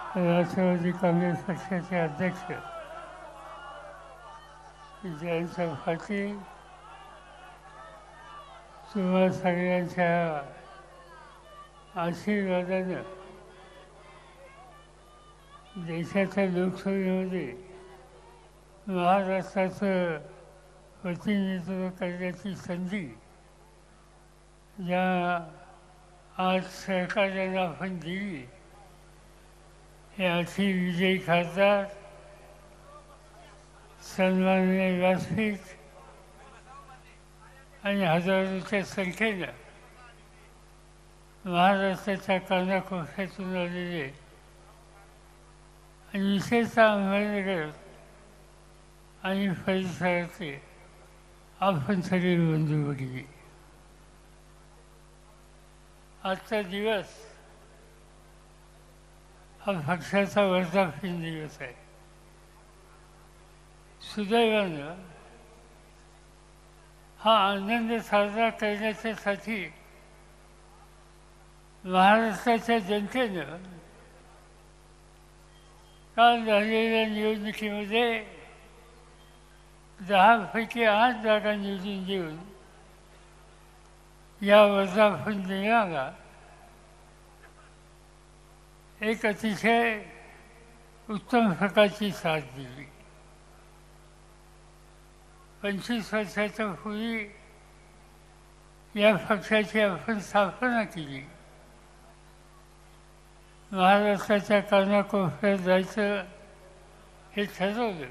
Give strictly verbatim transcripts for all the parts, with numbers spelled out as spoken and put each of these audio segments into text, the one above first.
राष्ट्रवादी काँग्रेस पक्षाचे अध्यक्ष जयंत पाटील, तुम्हा सगळ्यांच्या आशीर्वादानं देशाच्या लोकशाहीमध्ये महाराष्ट्राचं प्रतिनिधित्व करण्याची संधी ज्या आज सरकारने आपण दिली, हे अति विजयी खासदार सन्माननीय व्यासपीठ आणि हजारोच्या संख्येनं महाराष्ट्राच्या कानाकोपऱ्यातून आलेले आणि विशेषतः अहमदनगर आणि परिसराचे आपण सगळे बंधू भगिनी, आजचा दिवस हा पक्षाचा वर्धापन दिवस आहे. सुदैवानं हा आनंद साजरा करण्याच्यासाठी महाराष्ट्राच्या जनतेनं काल झालेल्या निवडणुकीमध्ये दहापैकी आठ जागा निवडून देऊन या वर्धापन दिनाला एक अतिशय उत्तम प्रकारची साथ दिली. पंचवीस वर्षाच्या पूर्वी या पक्षाची आपण स्थापना केली. महाराष्ट्राच्या कानाकोपऱ्यात जायचं हे ठरवलं,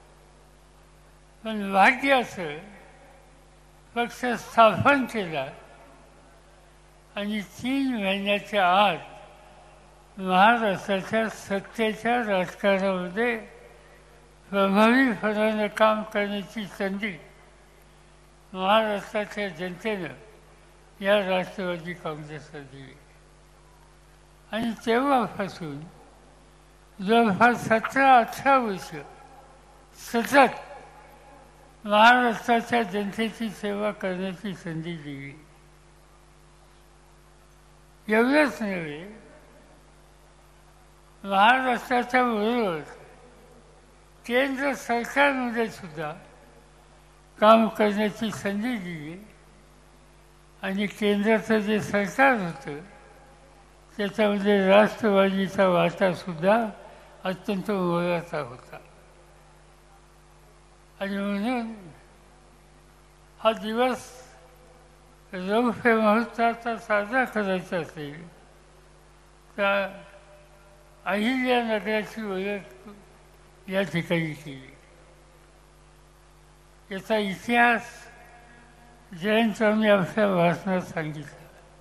पण भाग्य असं पक्ष स्थापन केला आणि तीन महिन्याच्या आत महाराष्ट्राच्या सत्तेच्या राजकारणामध्ये प्रभावीपणानं काम करण्याची संधी महाराष्ट्राच्या जनतेनं या राष्ट्रवादी काँग्रेसला दिली. आणि तेव्हापासून जवळपास सतरा अठरा वर्ष सतत महाराष्ट्राच्या जनतेची सेवा करण्याची संधी दिली. एवढंच नव्हे, महाराष्ट्राच्या बरोबर केंद्र सरकारमध्ये सुद्धा काम करण्याची संधी दिली आणि केंद्राचं जे सरकार होतं त्याच्यामध्ये राष्ट्रवादीचा वाटासुद्धा अत्यंत मोलाचा होता. आणि म्हणून हा दिवस रौप्य महोत्सवाचा साजरा करायचा असेल तर अहिल्यानगराची ओळख या ठिकाणी केली. याचा इतिहास जयंतरावांनी आपल्या भाषणात सांगितला.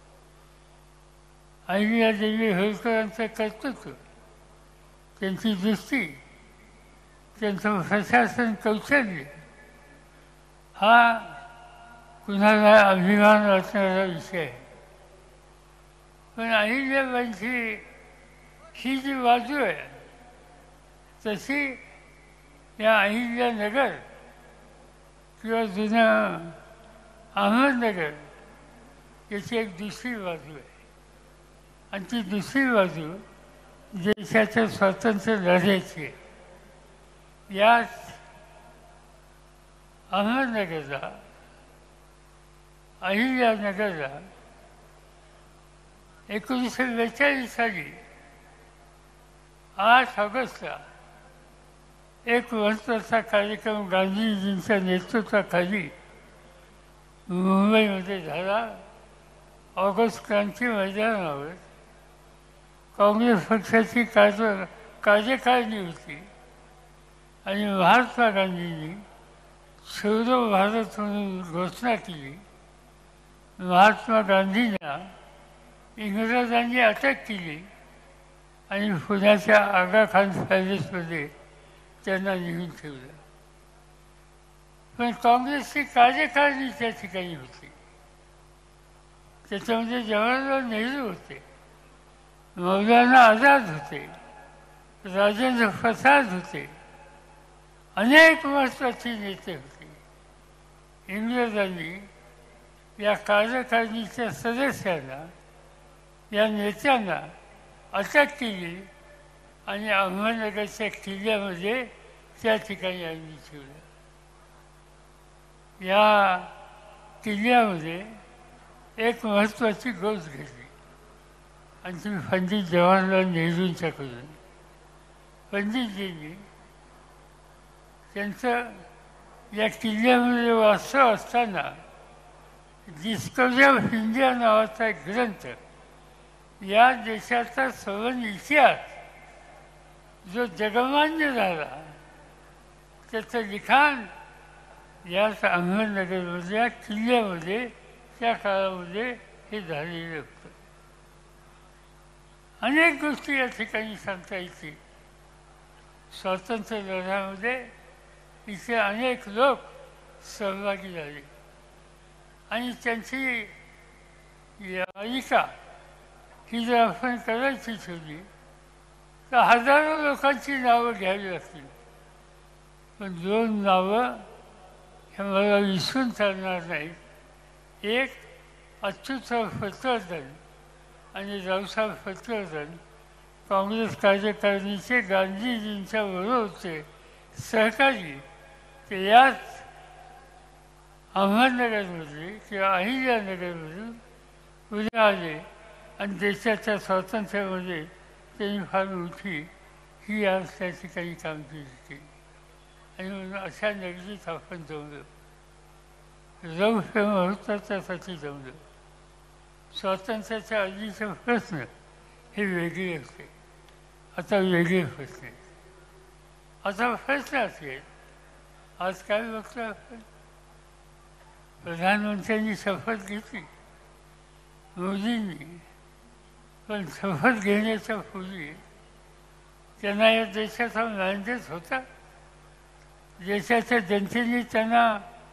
अहिल्यादेवी होळकरांचं कर्तृत्व, त्यांची दृष्टी, त्यांचं प्रशासन कौशल्य हा कुणाला अभिमान वाटणारा विषय आहे. पण अहिल्याबाईंची ही जी बाजू आहे तशी या अहिल्यानगर किंवा जुनं अहमदनगर याची एक दुसरी बाजू आहे. आणि ती दुसरी बाजू देशाच्या स्वातंत्र्य लढ्याची आहे. याच अहमदनगरला, अहिल्यानगरला एकोणीसशे बेचाळीस साली आठ ऑगस्टला एक महत्त्वाचा कार्यक्रम गांधीजींच्या नेतृत्वाखाली मुंबईमध्ये झाला. ऑगस्ट क्रांती मैदानावर काँग्रेस पक्षाची कार्य कार्यकारिणी होती आणि महात्मा गांधींनी छोडो भारत म्हणून घोषणा केली. महात्मा गांधींना इंग्रजांनी अटक केली आणि पुण्याच्या आगा खान पॅलेसमध्ये त्यांना नेऊन ठेवलं. पण काँग्रेसची कार्यकारिणी त्या ठिकाणी होती. त्याच्यामध्ये जवाहरलाल नेहरू होते, मौलाना आझाद होते, राजेंद्र प्रसाद होते, अनेक महत्त्वाचे नेते होते. इंग्रजांनी या आणि अहमदनगरच्या किल्ल्यामध्ये त्या ठिकाणी आम्ही ठेवलं. या किल्ल्यामध्ये एक महत्त्वाची गोष्ट घडली आणि ती पंडित जवाहरलाल नेहरूंच्याकडून. पंडितजींनी त्यांचं या किल्ल्यामध्ये वास्तव असताना डिस्कवरी ऑफ इंडिया नावाचा एक ग्रंथ, या देशाचा सवन इतिहास जो जगमान्य झाला, त्याचं लिखाण याच अहमदनगरमध्ये या किल्ल्यामध्ये त्या काळामध्ये हे झालेलं होतं. अनेक गोष्टी या ठिकाणी सांगता येतील. स्वातंत्र्य लढ्यामध्ये इथे अनेक लोक सहभागी झाले आणि त्यांची याचिका ही जर आपण करायची ठेवली तर हजारो लोकांची नावं घ्यावी लागतील. पण दोन नावं हे मला विसरून चालणार नाहीत. एक अच्युतराव पटवर्धन आणि रावसाहेब पटवर्धन काँग्रेस कार्यकारिणीचे गांधीजींच्या बरोबरचे सहकारी, ते याच अहमदनगरमध्ये किंवा अहिल्यानगरमधून पुढे आले आणि देशाच्या स्वातंत्र्यामध्ये त्यांनी फार मोठी ही आज त्या ठिकाणी कामगिरी केली. आणि म्हणून अशा नगरीत आपण जमलो, रौफ महत्त्वाच्यासाठी जमलो. स्वातंत्र्याच्या आधीचे प्रश्न हे वेगळे होते, आता वेगळे प्रश्न आहेत. आता प्रश्न असेल, आज काय बघतो आपण, प्रधानमंत्र्यांनी शपथ घेतली मोदींनी, पण शपथ घेण्याच्या पूर्वी त्यांना या देशाचा मॅन्डेट होता. देशाच्या जनतेने त्यांना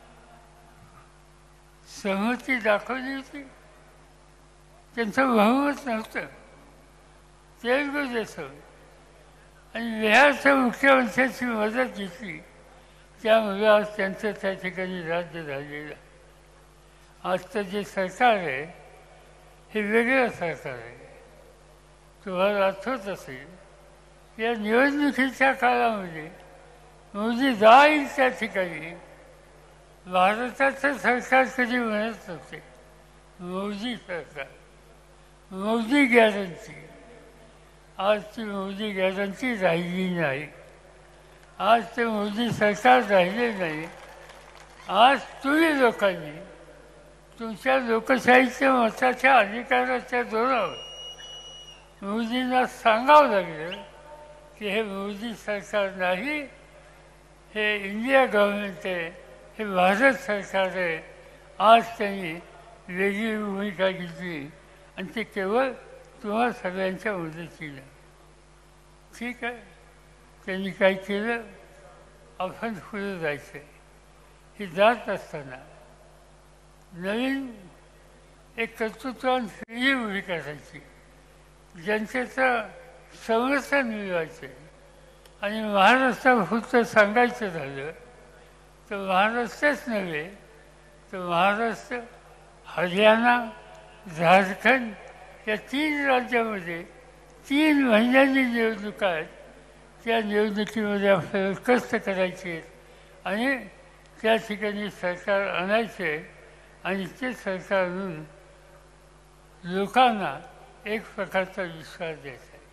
सहमती दाखवली होती. त्यांचं बहुमत नव्हतं. तेलगू देशम आणि बिहारच्या मुख्यमंत्र्यांची मदत घेतली, त्यामुळे आज त्यांचं त्या ठिकाणी राज्य झालेलं. आजचं जे सरकार आहे हे वेगळं सरकार आहे. तुम्हाला आठवत असेल, या निवडणुकीच्या काळामध्ये मोदी जाईल त्या ठिकाणी भारताचं सरकार कधी म्हणत नव्हते मोदी सरकार, मोदी गॅरंटी. आज ती मोदी गॅरंटी राहिली नाही. आज ते मोदी सरकार राहिले नाही. आज तुम्ही लोकांनी तुमच्या लोकशाहीच्या मताच्या अधिकाराच्या जोरावर मोदींना सांगावं लागलं की हे मोदी सरकार नाही, हे इंडिया गव्हर्नमेंट आहे, हे भारत सरकार आहे. आज त्यांनी वेगळी भूमिका घेतली आणि ते केवळ तुम्हा सगळ्यांच्या मदतीला. ठीक आहे, त्यांनी काय केलं, आपण पुढे जायचं आहे. हे जात असताना नवीन एक कर्तृत्वान पिढी उभी करायची, जनतेचं समर्थन मिळवायचं. आणि महाराष्ट्रापुरतं सांगायचं झालं तर महाराष्ट्रच नव्हे तर महाराष्ट्र, हरियाणा, झारखंड या तीन राज्यामध्ये तीन महिन्यांनी निवडणुका आहेत. त्या निवडणुकीमध्ये आपल्याला कष्ट करायचे आहेत आणि त्या ठिकाणी सरकार आणायचे आणि ते सरकार आणून लोकांना एक प्रकारचा विश्वास द्यायचा आहे.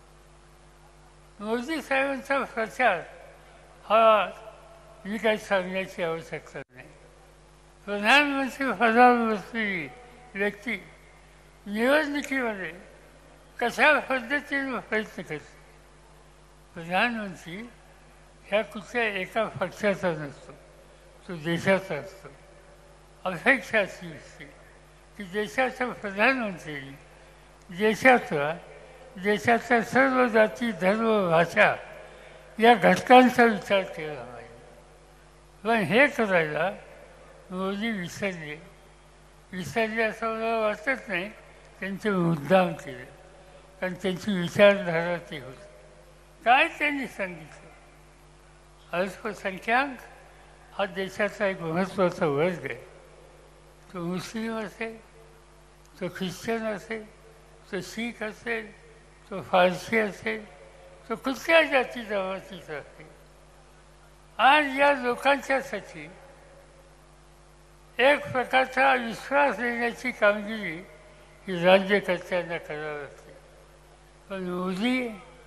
मोदी साहेबांचा प्रचार हा मी काही सांगण्याची आवश्यकता नाही. प्रधानमंत्री पदावर बसलेली व्यक्ती निवडणुकीमध्ये कशा पद्धतीने प्रयत्न करते. प्रधानमंत्री ह्या कुठल्या एका पक्षाचा नसतो, तो देशाचा असतो. अपेक्षा अशी असते की देशाच्या प्रधानमंत्र्यांनी देशाचा देशाच्या सर्व जाती, धर्म, भाषा या घटकांचा विचार केला पाहिजे. पण हे करायला मोदी विसरले. विसरले असं मला वाटत नाही, त्यांचे मुद्दाम केले, कारण त्यांची विचारधारा ती होती. काय त्यांनी सांगितलं, अल्पसंख्याक हा देशाचा एक महत्त्वाचा वर्ग आहे. तो मुस्लिम असेल, तो ख्रिश्चन असेल, तो शीख असेल, तो फारसी असेल, तो कुठल्या जाती जमातीचा आहे. आज या लोकांच्यासाठी एक प्रकारचा विश्वास देण्याची कामगिरी ही राज्यकर्त्यांना करावी लागते. पण मोदी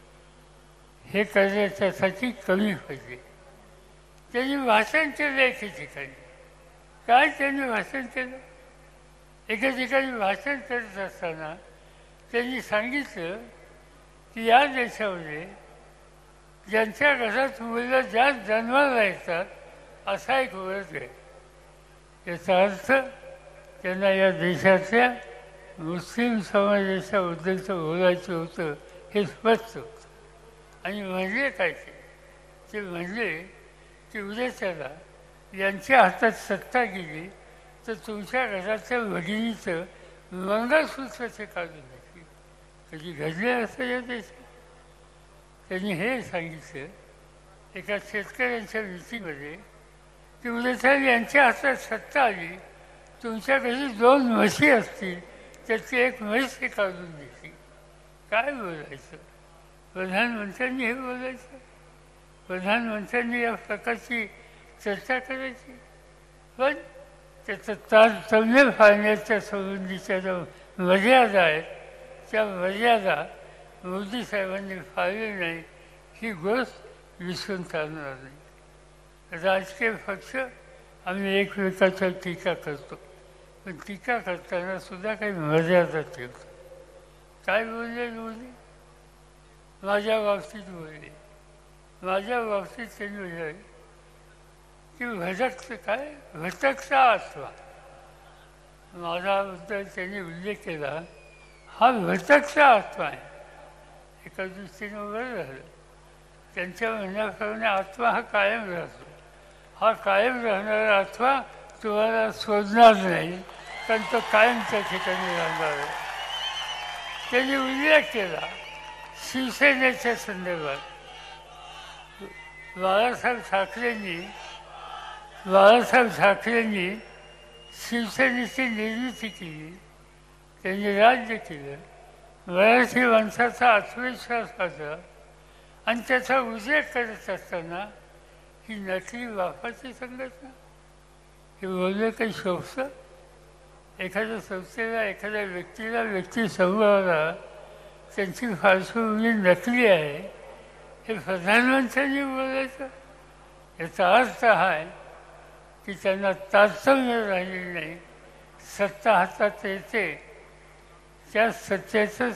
हे करण्याच्यासाठी कमी पाहिजे. त्यांनी भाषण केलं एके ठिकाणी. काय त्यांनी भाषण केलं? एका ठिकाणी भाषण करत असताना त्यांनी सांगितलं की या देशामध्ये ज्यांच्या घरात मुलं जास्त जन्माला येतात असा एक वर्ग आहे. याचा अर्थ त्यांना या देशातल्या मुस्लिम समाजाच्याबद्दलचं बोलायचं होतं हे स्पष्ट होतं. आणि म्हणजे काय ते ते म्हणजे की उद्या त्याला यांच्या हातात सत्ता गेली तर तुमच्या घराच्या भगिनीचं मंगळसूत्र ते काढून घेतली. कधी घडलं असं या देशात? त्यांनी हे सांगितलं एका शेतकऱ्यांच्या मीटिंगमध्ये की उद्या त्याला यांच्या हातात सत्ता आली, तुमच्या घरी दोन म्हशी असतील त्याची एक म्हैस हे काढून घेतली. काय बोलायचं? प्रधानमंत्र्यांनी हे बोलायचं? प्रधानमंत्र्यांनी या प्रकारची चर्चा करायची? पण त्याचं तारतम्य पाळण्याच्या संबंधीच्या ज्या मर्यादा आहेत त्या मर्यादा मोदी साहेबांनी पाळली नाही ही गोष्ट विसरून चालणार नाही. राजकीय पक्ष आम्ही एकमेकाच्या टीका करतो, पण टीका करताना सुद्धा काही मर्यादा ठेवतो. काय बोलले मोदी? माझ्या बाबतीत बोलले. माझ्या बाबतीत त्यांनी बोलले की भटकचं काय भटकचा आत्मा. माझ्याबद्दल त्यांनी उल्लेख केला हा भटकचा आत्मा आहे. एका दृष्टीने बरं झालं. त्यांच्या म्हणण्याप्रमाणे आत्मा हा कायम राहतो. हा कायम राहणारा आत्मा तुम्हाला शोधणार नाही, कारण तो कायम त्या ठिकाणी राहणार आहे. त्यांनी उल्लेख केला शिवसेनेच्या संदर्भात. बाळासाहेब ठाकरेंनी बाळासाहेब ठाकरेंनी शिवसेनेची निर्मिती केली, त्यांनी राज्य केलं, मराठी माणसाचा आत्मविश्वास वाढला आणि त्याचा उल्लेख करत असताना ही नकली बापाची संघटना हे बोलणं काही शोभतं? एखाद्या संस्थेला एखाद्या व्यक्तीला व्यक्ती समूहाला त्यांची पार्श्वभूमी नकली आहे हे प्रधानमंत्र्यांनी बोलायचं? याचा अर्थ हा आहे की त्यांना तारतम्य राहिलेलं नाही. सत्ता हातात येते त्या सत्तेचं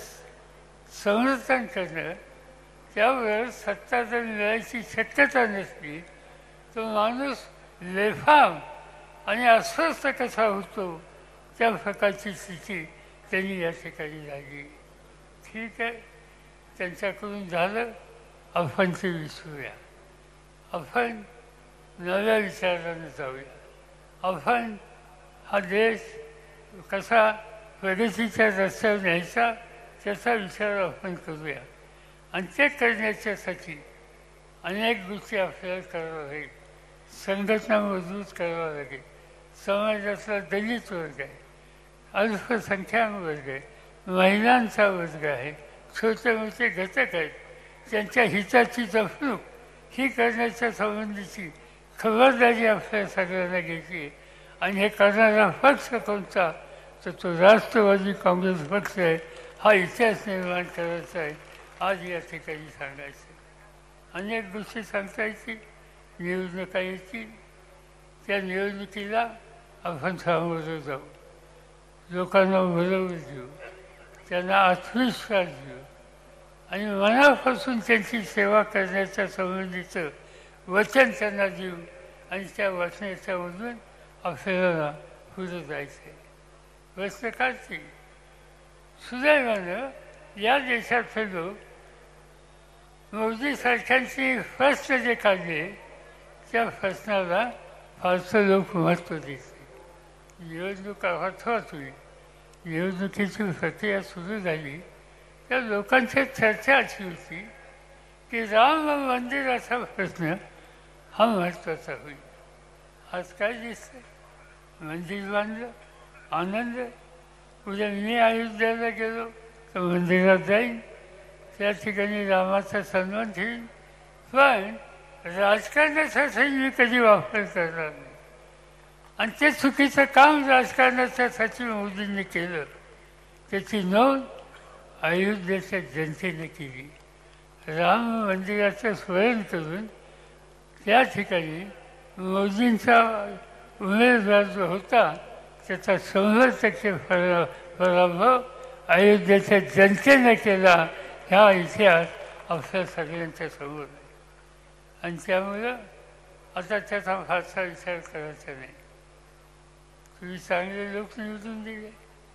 संरक्षण करणं, त्यावर सत्ता जर मिळायची शक्यता नसली तो माणूस बेफाम आणि अस्वस्थ कसा होतो त्या प्रकारची स्थिती त्यांनी या ठिकाणी झाली. ठीक आहे, त्यांच्याकडून झालं, आपण ते विसरूया. आपण नव्या विचारानं जाऊया. आपण हा देश कसा प्रगतीच्या रस्त्यावर न्यायचा त्याचा विचार आपण करूया. आणि ते करण्याच्यासाठी अनेक गोष्टी आपल्याला कराव्या लागेल. संघटना मजबूत करावं लागेल. समाजातला दलित वर्ग आहे, अल्पसंख्याक वर्ग आहे, महिलांचा वर्ग आहे, छोटे मोठे घटक आहेत, त्यांच्या हिताची जपणूक ही करण्याच्या संबंधीची खबरदारी आपल्या सगळ्यांना घ्यायची. आणि हे करणारा पक्ष कोणता तर तो राष्ट्रवादी काँग्रेस पक्ष आहे. हा इतिहास निर्माण करायचा आहे आज या ठिकाणी सांगायचं. अनेक गोष्टी सांगता येतील, निवडणुका येतील, त्या निवडणुकीला आपण सामोरं जाऊ, लोकांना बरोबर देऊ, त्यांना आत्मविश्वास देऊ आणि मनापासून त्यांची सेवा करण्याच्या संबंधीचं वचन त्यांना देऊ आणि त्या वचनाच्यामधून आपल्याला पुढे जायचं आहे. गोष्ट काढते सुदैवानं या देशातले लोक मोदी सरकारची प्रश्न जे काढले त्या प्रश्नाला फारसं लोक महत्त्व देते. निवडणूक अर्थात होईल, निवडणुकीची प्रक्रिया सुरू झाली त्या लोकांची चर्चा अशी होती की राम मंदिराचा प्रश्न हा महत्त्वाचा होईल. आज काय दिसतंय? मंदिर बांधलं, आनंद. उद्या मी अयोध्येला गेलो तर मंदिरात जाईन, त्या ठिकाणी रामाचा सन्मान ठेवीन, पण राजकारणासाठी मी कधी वापर करणार नाही. आणि ते चुकीचं काम राजकारणाच्यासाठी मोदींनी केलं, त्याची नोंद अयोध्येच्या जनतेने केली. राम मंदिराचं स्मरण करून त्या ठिकाणी मोदींचा उमेदवार जो होता त्याचा शंभर टक्के परा पराभव अयोध्येच्या जनतेने केला. ह्या इतिहास आपल्या सगळ्यांच्या समोर आहे. आणि त्यामुळं आता त्याचा फारसा विचार करायचा नाही. तुम्ही चांगले लोक निवडून दिले.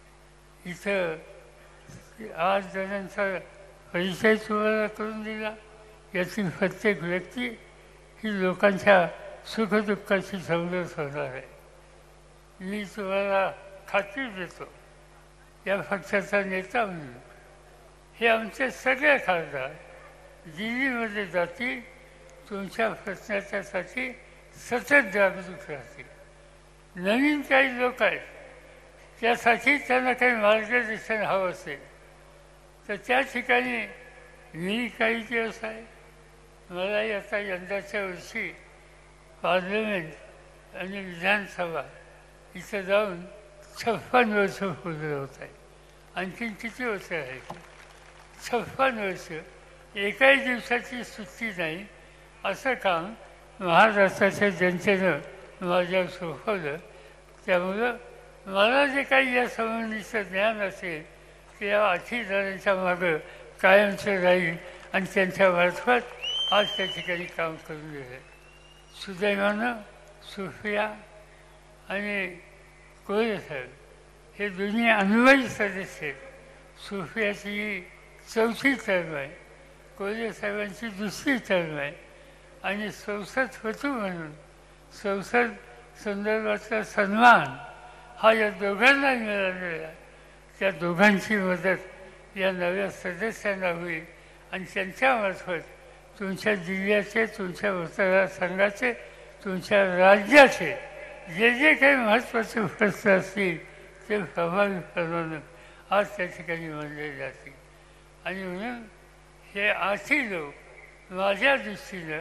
इथं आठ जणांचा परिचय तुम्हाला करून दिला. यातील प्रत्येक व्यक्ती ही लोकांच्या सुखदुःखाशी समरस होणार आहे. मी तुम्हाला खात्री देतो, या पक्षाचा नेता म्हणून हे आमचे सगळे खासदार दिल्लीमध्ये जातील, तुमच्या प्रश्नाच्यासाठी सतत जागरूक राहतील. नवीन काही लोक आहेत, त्यासाठी त्यांना काही मार्गदर्शन हवं असेल तर त्या ठिकाणी मी काही दिवस आहे. मलाही आता यंदाच्या वर्षी पार्लमेंट आणि विधानसभा इथं जाऊन छप्पन वर्ष पूर्ण होत आहे. आणखीन किती वर्ष आहे? छप्पन वर्ष. एकाही दिवसाची सुट्टी नाही. असं काम महाराष्ट्राच्या जनतेनं माझ्यावर सोपवलं. त्यामुळं मला जे काही या संबंधीचं ज्ञान असेल ते या आठीदारांच्या मागं कायमचं राहील आणि त्यांच्या मार्फत आज त्या ठिकाणी काम करून गेलं. सुदैवानं सुफिया आणि कोळी साहेब हे दोन्ही अनुभवी सदस्य आहेत. सुफियाची ही चौथी टर्म आहे, कोळी साहेबांची दुसरी टर्म आहे. आणि संसद होतो म्हणून संसद संदर्भातला सन्मान हा या दोघांना मिळालेला. त्या दोघांची मदत या नव्या सदस्यांना होईल आणि त्यांच्यामार्फत तुमच्या जिल्ह्याचे, तुमच्या मतदारसंघाचे, तुमच्या राज्याचे जे जे काही महत्त्वाचे प्रश्न असतील ते प्रभावीपणानं आज त्या ठिकाणी मांडले जातील. आणि म्हणून हे आठही लोक माझ्या दृष्टीनं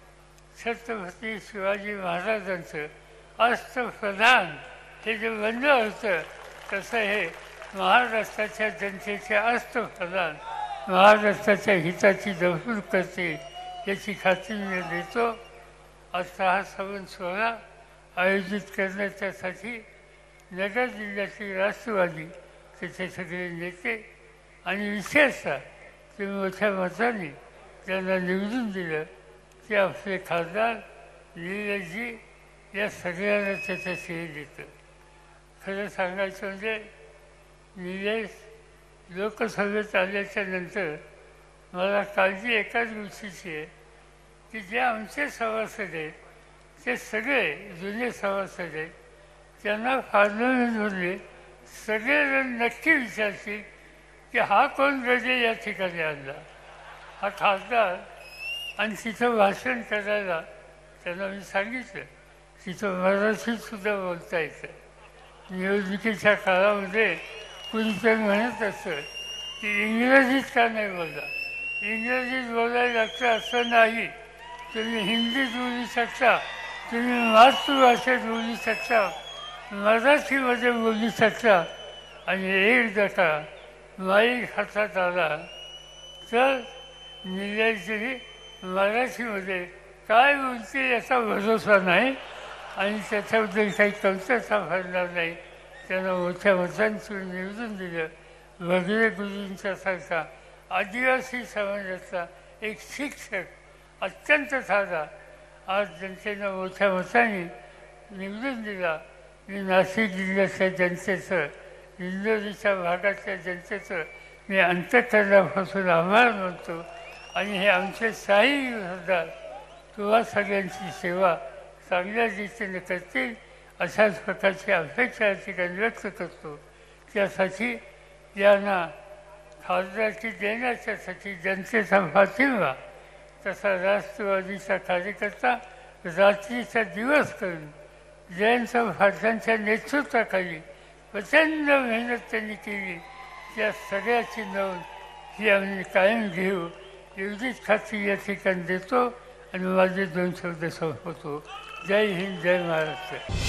छत्रपती शिवाजी महाराजांचं अष्टप्रधान हे जे बनलं होतं तसं हे महाराष्ट्राच्या जनतेचे अष्टप्रधान महाराष्ट्राच्या हिताची जपणूक करते याची खात्री मी देतो. आता हा सवन सोहळा आयोजित करण्याच्यासाठी नगर जिल्ह्यातील राष्ट्रवादी त्याचे सगळे नेते आणि विशेषतः ते मोठ्या मताने त्यांना निवडून दिलं ते आपले खासदार निलेशजी या सगळ्यांना त्याचं श्रेय देतं. खरं सांगायचं म्हणजे निलेश लोकसभेत आल्याच्या नंतर मला काळजी एकाच गोष्टीची आहे की जे आमचे सभासद आहेत ते सगळे जुने सभासद आहेत, त्यांना पार्लमेंटमधले सगळेजण नक्की विचारतील की हा कोण गजे या ठिकाणी आणला, हा खासदार. आणि तिथं भाषण करायला त्यांना मी सांगितलं तिथं मराठीतसुद्धा बोलता येतं. निवडणुकीच्या काळामध्ये कुणीतरी म्हणत असतं की इंग्रजीत का नाही बोलला, इंग्रजीत बोलायला लागतं असं नाही. तुम्ही हिंदीत बोलू शकता, तुम्ही मातृभाषेत बोलू शकता, मराठीमध्ये बोलू शकता. आणि एकदा का माईक हातात आला तर निलेशजी मराठीमध्ये काय बोलते याचा भरोसा नाही आणि त्याच्याबद्दल काही कमतरता भरणार नाही. त्यांना मोठ्या मतांचं निवडून दिलं. भगवे गुरूंच्यासारखा आदिवासी समाजाचा एक शिक्षक अत्यंत साधा आज जनतेनं मोठ्या मताने निवडून दिला. मी नाशिक जिल्ह्याच्या जनतेचं, इंदोरीच्या भागातल्या जनतेचं मी अंतःकरणापासून आभार मानतो. आणि हे आमचे साई सरदार तुम्हा सगळ्यांची सेवा चांगल्या रीतीने करतील अशाच प्रकारची अपेक्षा या ठिकाणी व्यक्त करतो. त्यासाठी यांना खासदारकी देण्याच्यासाठी जनतेचा पाठिंबा तसा राष्ट्रवादीचा कार्यकर्ता रात्रीचा दिवस करून जयंत पाटलांच्या नेतृत्वाखाली प्रचंड मेहनत त्यांनी केली. त्या सगळ्याची नोंद ही आम्ही कायम घेऊ एवढीच खात्री या ठिकाणी देतो आणि माझे दोन शब्द संपवतो. जय हिंद, जय महाराष्ट्र.